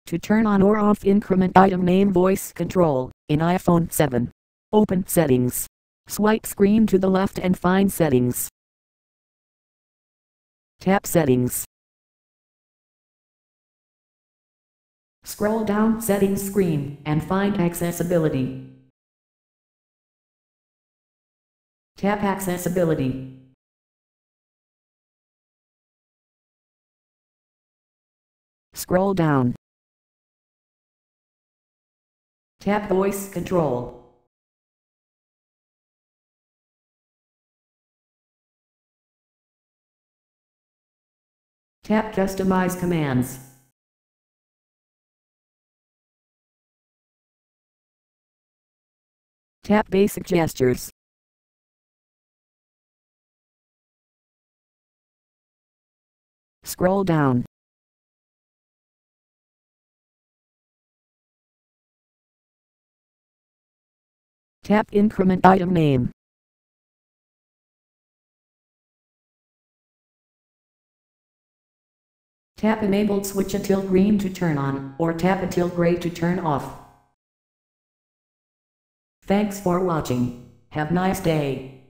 To turn on or off increment item name voice control in iPhone 7. Open Settings. Swipe screen to the left and find Settings. Tap Settings. Scroll down Settings screen and find Accessibility. Tap Accessibility. Scroll down. Tap Voice Control. Tap Customize Commands. Tap Basic Gestures. Scroll down. Tap Increment Item Name. Tap Enabled Switch until green to turn on, or tap until gray to turn off. Thanks for watching. Have a nice day.